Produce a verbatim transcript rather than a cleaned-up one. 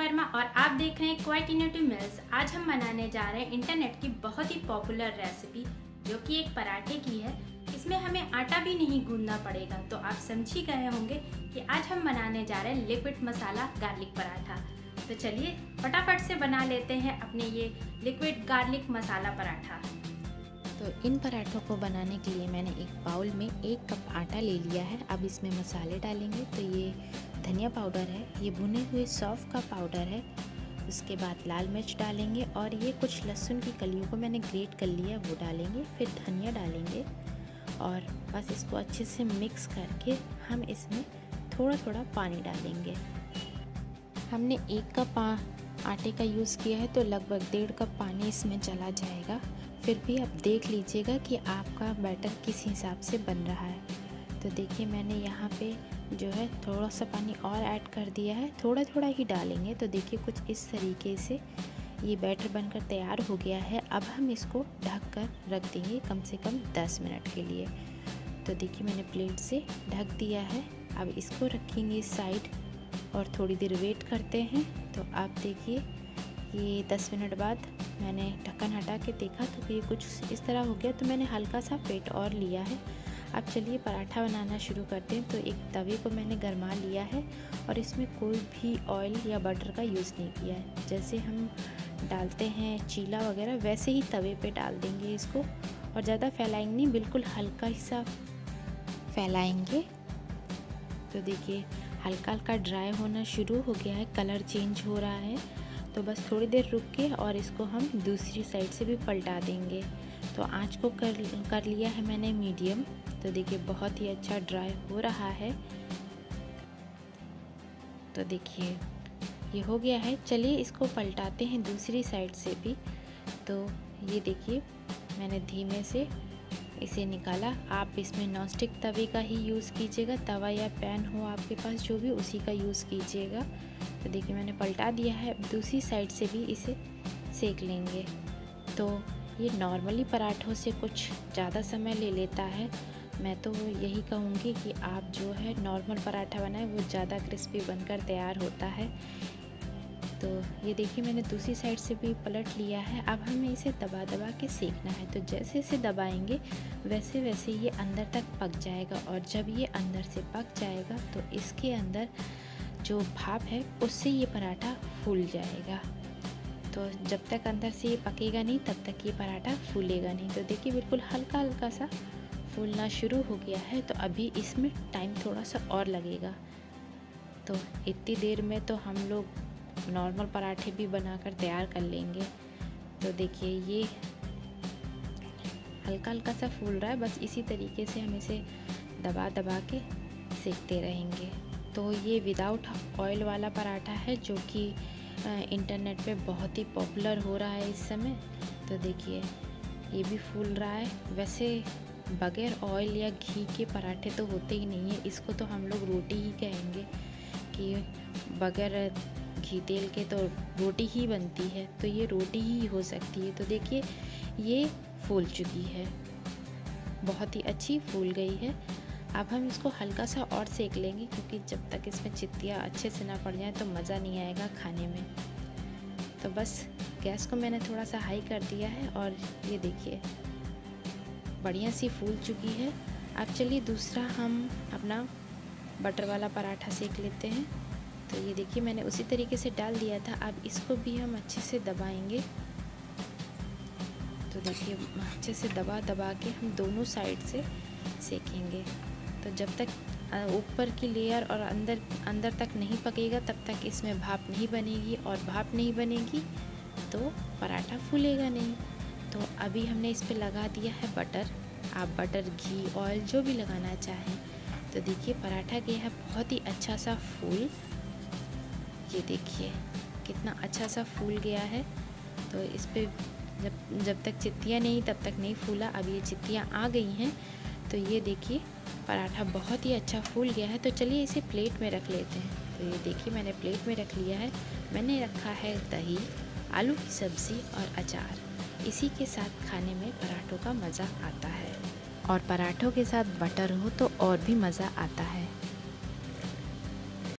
वर्मा और आप देख रहे हैं क्वाइट इनोवेटिव मिल्स। आज हम बनाने जा रहे हैं इंटरनेट की बहुत ही पॉपुलर रेसिपी जो कि एक पराठे की है। इसमें हमें आटा भी नहीं गूंदना पड़ेगा। तो आप समझ ही गए होंगे कि आज हम बनाने जा रहे हैं लिक्विड मसाला गार्लिक पराठा। तो चलिए फटाफट से बना लेते हैं अपने ये लिक्विड गार्लिक मसाला पराठा। तो इन पराठों को बनाने के लिए मैंने एक बाउल में एक कप आटा ले लिया है। अब इसमें मसाले डालेंगे। तो ये धनिया पाउडर है, ये भुने हुए सौंफ का पाउडर है। उसके बाद लाल मिर्च डालेंगे और ये कुछ लहसुन की कलियों को मैंने ग्रेट कर लिया वो डालेंगे। फिर धनिया डालेंगे और बस इसको अच्छे से मिक्स करके हम इसमें थोड़ा थोड़ा पानी डालेंगे। हमने एक कप आटे का यूज़ किया है तो लगभग डेढ़ कप पानी इसमें चला जाएगा। फिर भी आप देख लीजिएगा कि आपका बैटर किस हिसाब से बन रहा है। तो देखिए मैंने यहाँ पे जो है थोड़ा सा पानी और ऐड कर दिया है, थोड़ा थोड़ा ही डालेंगे। तो देखिए कुछ इस तरीके से ये बैटर बनकर तैयार हो गया है। अब हम इसको ढक कर रख देंगे कम से कम दस मिनट के लिए। तो देखिए मैंने प्लेट से ढक दिया है। अब इसको रखेंगे साइड और थोड़ी देर वेट करते हैं। तो आप देखिए ये दस मिनट बाद मैंने ढक्कन हटा के देखा तो ये कुछ इस तरह हो गया। तो मैंने हल्का सा वेट और लिया है। अब चलिए पराठा बनाना शुरू करते हैं। तो एक तवे को मैंने गरमा लिया है और इसमें कोई भी ऑयल या बटर का यूज़ नहीं किया है। जैसे हम डालते हैं चीला वगैरह वैसे ही तवे पे डाल देंगे इसको और ज़्यादा फैलाएंगे नहीं, बिल्कुल हल्का ही सा फैलाएंगे। तो देखिए हल्का हल्का ड्राई होना शुरू हो गया है, कलर चेंज हो रहा है। तो बस थोड़ी देर रुक के और इसको हम दूसरी साइड से भी पलटा देंगे। तो आंच को कर कर लिया है मैंने मीडियम। तो देखिए बहुत ही अच्छा ड्राई हो रहा है। तो देखिए ये हो गया है। चलिए इसको पलटाते हैं दूसरी साइड से भी। तो ये देखिए मैंने धीमे से इसे निकाला। आप इसमें नॉनस्टिक तवे का ही यूज़ कीजिएगा, तवा या पैन हो आपके पास जो भी उसी का यूज़ कीजिएगा। तो देखिए मैंने पलटा दिया है। दूसरी साइड से भी इसे सेक लेंगे। तो ये नॉर्मली पराठों से कुछ ज़्यादा समय ले लेता है। मैं तो यही कहूँगी कि आप जो है नॉर्मल पराठा बनाएं, वो ज़्यादा क्रिस्पी बनकर तैयार होता है। तो ये देखिए मैंने दूसरी साइड से भी पलट लिया है। अब हमें इसे दबा दबा के सेकना है। तो जैसे इसे दबाएंगे वैसे वैसे ये अंदर तक पक जाएगा और जब ये अंदर से पक जाएगा तो इसके अंदर जो भाप है उससे ये पराठा फूल जाएगा। तो जब तक अंदर से ये पकेगा नहीं तब तक ये पराठा फूलेगा नहीं। तो देखिए बिल्कुल हल्का हल्का सा फूलना शुरू हो गया है। तो अभी इसमें टाइम थोड़ा सा और लगेगा। तो इतनी देर में तो हम लोग नॉर्मल पराठे भी बनाकर तैयार कर लेंगे। तो देखिए ये हल्का हल्का सा फूल रहा है। बस इसी तरीके से हम इसे दबा दबा के सेकते रहेंगे। तो ये विदाउट ऑयल वाला पराठा है जो कि इंटरनेट पे बहुत ही पॉपुलर हो रहा है इस समय। तो देखिए ये भी फूल रहा है। वैसे बगैर ऑयल या घी के पराठे तो होते ही नहीं है। इसको तो हम लोग रोटी ही कहेंगे कि बगैर घी तेल के तो रोटी ही बनती है। तो ये रोटी ही हो सकती है। तो देखिए ये फूल चुकी है, बहुत ही अच्छी फूल गई है। अब हम इसको हल्का सा और सेक लेंगे क्योंकि जब तक इसमें चित्तियाँ अच्छे से ना पड़ जाए तो मज़ा नहीं आएगा खाने में। तो बस गैस को मैंने थोड़ा सा हाई कर दिया है और ये देखिए बढ़िया सी फूल चुकी है। अब चलिए दूसरा हम अपना बटर वाला पराठा सेक लेते हैं। तो ये देखिए मैंने उसी तरीके से डाल दिया था। अब इसको भी हम अच्छे से दबाएंगे। तो देखिए अच्छे से दबा दबा के हम दोनों साइड से सेकेंगे। तो जब तक ऊपर की लेयर और अंदर अंदर तक नहीं पकेगा तब तक इसमें भाप नहीं बनेगी और भाप नहीं बनेगी तो पराठा फूलेगा नहीं। तो अभी हमने इस पे लगा दिया है बटर। आप बटर, घी, ऑयल जो भी लगाना चाहें। तो देखिए पराठा गया है बहुत ही अच्छा सा फूल। ये देखिए कितना अच्छा सा फूल गया है। तो इस पे जब जब तक चित्तियाँ नहीं तब तक नहीं फूला। अब ये चित्तियाँ आ गई हैं। तो ये देखिए पराठा बहुत ही अच्छा फूल गया है। तो चलिए इसे प्लेट में रख लेते हैं। तो ये देखिए मैंने प्लेट में रख लिया है। मैंने रखा है दही, आलू की सब्ज़ी और अचार। इसी के साथ खाने में पराठों का मज़ा आता है और पराठों के साथ बटर हो तो और भी मज़ा आता है।